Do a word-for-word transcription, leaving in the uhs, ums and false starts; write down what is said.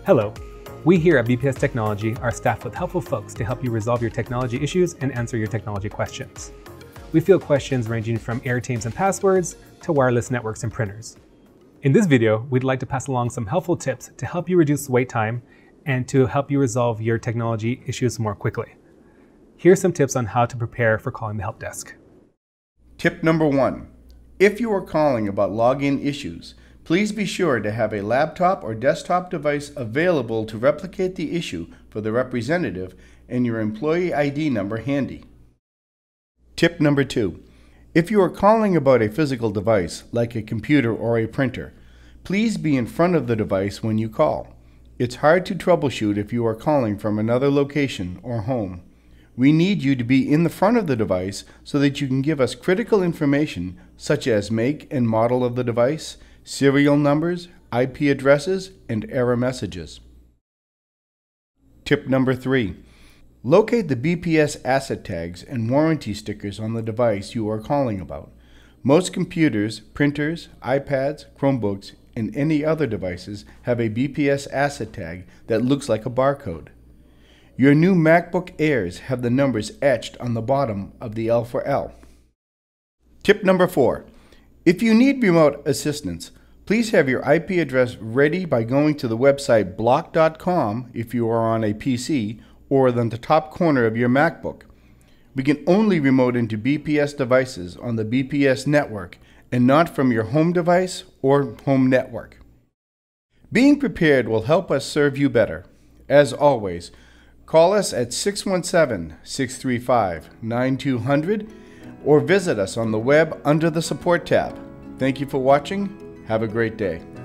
Hello. We here at B P S Technology are staffed with helpful folks to help you resolve your technology issues and answer your technology questions. We field questions ranging from air teams and passwords to wireless networks and printers. In this video, we'd like to pass along some helpful tips to help you reduce wait time and to help you resolve your technology issues more quickly. Here's some tips on how to prepare for calling the help desk. Tip number one. If you are calling about login issues, please be sure to have a laptop or desktop device available to replicate the issue for the representative and your employee I D number handy. Tip number two. If you are calling about a physical device, like a computer or a printer, please be in front of the device when you call. It's hard to troubleshoot if you are calling from another location or home. We need you to be in the front of the device so that you can give us critical information such as make and model of the device, serial numbers, I P addresses, and error messages. Tip number three. Locate the B P S asset tags and warranty stickers on the device you are calling about. Most computers, printers, iPads, Chromebooks, and any other devices have a B P S asset tag that looks like a barcode. Your new MacBook Airs have the numbers etched on the bottom of the L for L. Tip number four. If you need remote assistance, please have your I P address ready by going to the website block dot com if you are on a P C or on the top corner of your MacBook. We can only remote into B P S devices on the B P S network and not from your home device or home network. Being prepared will help us serve you better. As always, call us at six one seven, six three five, nine two zero zero or visit us on the web under the Support tab. Thank you for watching. Have a great day.